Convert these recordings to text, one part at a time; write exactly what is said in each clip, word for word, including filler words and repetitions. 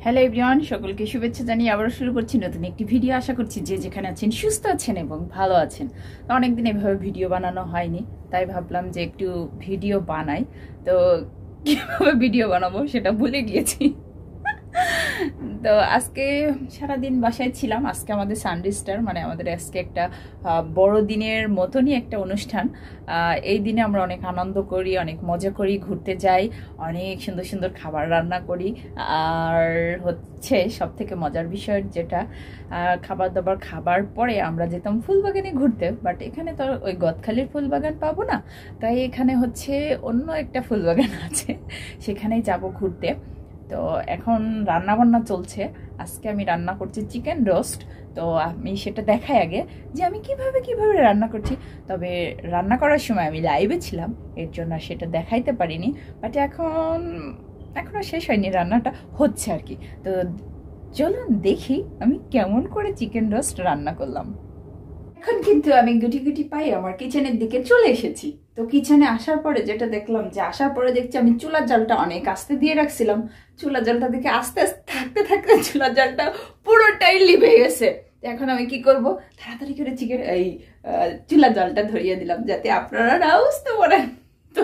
Hello everyone, সকলকে শুভেচ্ছা জানিয়ে আবারও শুরু করছি নতুন একটি ভিডিও। আশা করছি যে যেখানে আছেন সুস্থ আছেন এবং ভালো আছেন। তো অনেকদিন এভাবে ভিডিও বানানো হয়নি, তাই ভাবলাম যে একটু ভিডিও বানাই। তো কীভাবে ভিডিও বানাবো সেটা ভুলে গিয়েছি। তো আজকে সারাদিন বাসায় ছিলাম। আজকে আমাদের সানডে স্টার, মানে আমাদের আজকে একটা বড়দিনের মতনই একটা অনুষ্ঠান। এই দিনে আমরা অনেক আনন্দ করি, অনেক মজা করি, ঘুরতে যাই, অনেক সুন্দর সুন্দর খাবার রান্না করি। আর হচ্ছে সব থেকে মজার বিষয় যেটা, খাবার দাবার খাবার পরে আমরা যেতাম ফুলবাগানে ঘুরতে, বাট এখানে তো ওই গদখালির ফুলবাগান পাবো না, তাই এখানে হচ্ছে অন্য একটা ফুলবাগান আছে, সেখানেই যাব ঘুরতে। তো এখন রান্না বান্না চলছে। আজকে আমি রান্না করছি চিকেন রোস্ট। তো আমি সেটা দেখাই আগে যে আমি কিভাবে কিভাবে রান্না করছি। তবে রান্না করার সময় আমি লাইভে ছিলাম, এর জন্য সেটা দেখাইতে পারিনি। বাট এখন এখনো শেষ হয়নি, রান্নাটা হচ্ছে আর কি। তো চলুন দেখি আমি কেমন করে চিকেন রোস্ট রান্না করলাম। এখন কিন্তু আমি গুটি গুটি পাই আমার কিচেনের দিকে চলে এসেছি। তো কিচেনে আসার পরে যেটা দেখলাম, যে আসার পরে দেখছি আমি চুলার জালটা অনেক আস্তে দিয়ে রাখছিলাম। চুলার জালটা দেখে আস্তে আস্তে থাকতে থাকতে চুলার জালটা পুরোটাই লিভে গেছে। এখন আমি কি করব, তাড়াতাড়ি করে চিকেন এই চুলার জালটা ধরিয়ে দিলাম যাতে আপনারা না বুঝতে পারেন। তো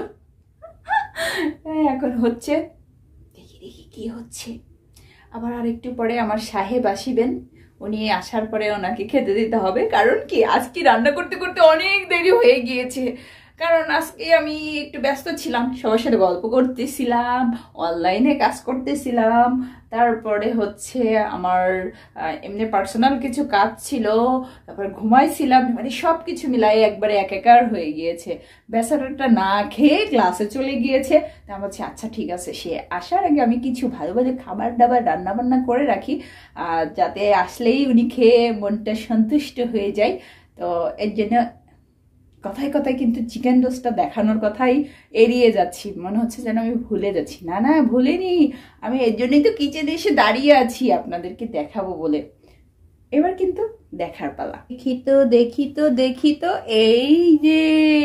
এখন হচ্ছে, দেখি দেখি কি হচ্ছে। আবার আরেকটু পরে আমার সাহেব আসিবেন, উনি আসার পরে ওনাকে খেতে দিতে হবে। কারণ কি, আজকে রান্না করতে করতে অনেক দেরি হয়ে গিয়েছে। কারণ আজকে আমি একটু ব্যস্ত ছিলাম, সবার সাথে গল্প করতেছিলাম, অনলাইনে কাজ করতেছিলাম, তারপরে হচ্ছে আমার এমনি পার্সোনাল কিছু কাজ ছিল, তারপর ঘুমাইছিলাম, মানে সব কিছু মিলাই একবারে একাকার হয়ে গিয়েছে। বেচারাটা না খেয়ে ক্লাসে চলে গিয়েছে। তা বলছি আচ্ছা ঠিক আছে, সে আসার আগে আমি কিছু ভালো ভালো খাবার দাবার রান্না বান্না করে রাখি, যাতে আসলেই উনি খেয়ে মনটা সন্তুষ্ট হয়ে যায়। তো এর জন্য কথায় কথায় কিন্তু চিকেন রোস্টটা দেখানোর কথাই এড়িয়ে যাচ্ছি, মনে হচ্ছে যেন আমি ভুলে যাচ্ছি। না না, ভুলিনি, আমি এর জন্যই তো কিচেনে এসে দাঁড়িয়ে আছি আপনাদেরকে দেখাবো বলে। এবার কিন্তু দেখার পালা। দেখি তো দেখি তো দেখি তো এই যে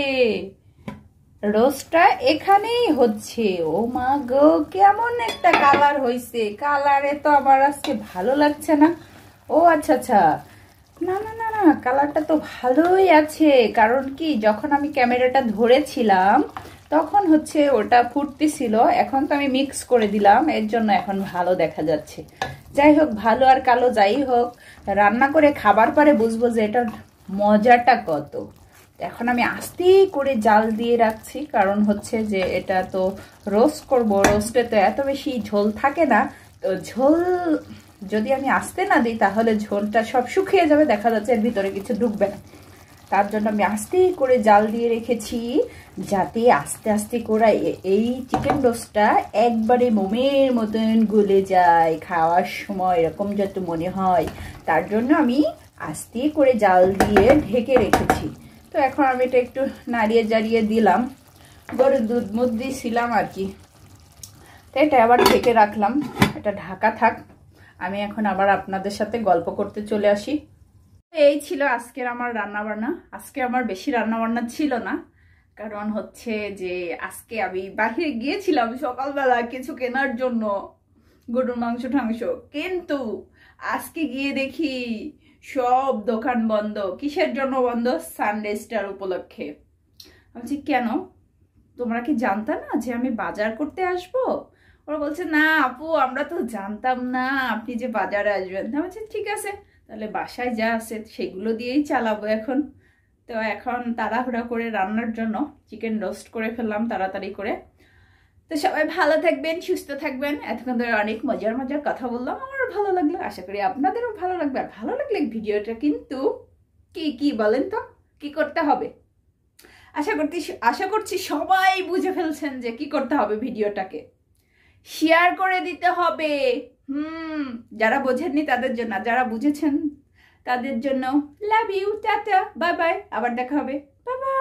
রোস্টটা এখানেই হচ্ছে। ও মা গো, কেমন একটা কালার হয়েছে! কালারে তো আমার আজকে ভালো লাগছে না। ও আচ্ছা আচ্ছা, না না না না, কালারটা তো ভালোই আছে। কারণ কি, যখন আমি ক্যামেরাটা ধরেছিলাম তখন হচ্ছে ওটা ফুটতেছিল, এখন তো আমি মিক্স করে দিলাম, এর জন্য এখন ভালো দেখা যাচ্ছে। যাই হোক, ভালো আর কালো যাই হোক, রান্না করে খাবার পরে বুঝবো যে এটার মজাটা কত। এখন আমি আস্তে করে জাল দিয়ে রাখছি, কারণ হচ্ছে যে এটা তো রোস্ট করব, রোস্টে তো এত বেশি ঝোল থাকে না। তো ঝোল যদি আমি আস্তে না দিই তাহলে ঝোলটা সব শুকিয়ে যাবে, দেখা যাচ্ছে এর ভিতরে কিছু ঢুকবে না। তার জন্য আমি আস্তে করে জাল দিয়ে রেখেছি, যাতে আস্তে আস্তে করে এই চিকেন রোস্টটা একবারে মোমের মতন গলে যায় খাওয়ার সময়, এরকম যাতে মনে হয়। তার জন্য আমি আস্তে করে জাল দিয়ে ঢেকে রেখেছি। তো এখন আমি এটা একটু নাড়িয়ে জাড়িয়ে দিলাম, গরুর দুধ মুধ দিয়েছিলাম আর কি, তো এটা আবার ঢেকে রাখলাম। এটা ঢাকা থাক, আমি এখন আবার আপনাদের সাথে গল্প করতে চলে আসি। এই ছিল আজকের আমার রান্না বান্না। আজকে আমার বেশি রান্না বান্না ছিল না, কারণ হচ্ছে যে আজকে আমি বাহিরে গিয়েছিলাম সকালবেলা কিছু কেনার জন্য, গরুর মাংস টাংস, কিন্তু আজকে গিয়ে দেখি সব দোকান বন্ধ। কিসের জন্য বন্ধ? সানডে স্টার উপলক্ষে। বলছি কেন, তোমরা কি জানতা না যে আমি বাজার করতে আসবো? ওরা বলছে না আপু, আমরা তো জানতাম না আপনি যে বাজারে আসবেন। আমি বলছি ঠিক আছে, তাহলে বাসায় যা আছে সেগুলো দিয়েই চালাবো এখন। তো এখন তাড়াহুড়া করে রান্নার জন্য চিকেন রোস্ট করে ফেললাম তাড়াতাড়ি করে। তো সবাই ভালো থাকবেন, সুস্থ থাকবেন। এতক্ষণ ধরে অনেক মজার মজার কথা বললাম, আমারও ভালো লাগলো, আশা করি আপনাদেরও ভালো লাগবে। আর ভালো লাগলে ভিডিওটা কিন্তু কি কি বলেন তো, কি করতে হবে? আশা করছি আশা করছি সবাই বুঝে ফেলছেন যে কি করতে হবে। ভিডিওটাকে শেয়ার করে দিতে হবে। হুম যারা বোঝেননি তাদের জন্য, যারা বুঝেছেন তাদের জন্য love you, tata, bye bye, আবার দেখা হবে, বাই বাই।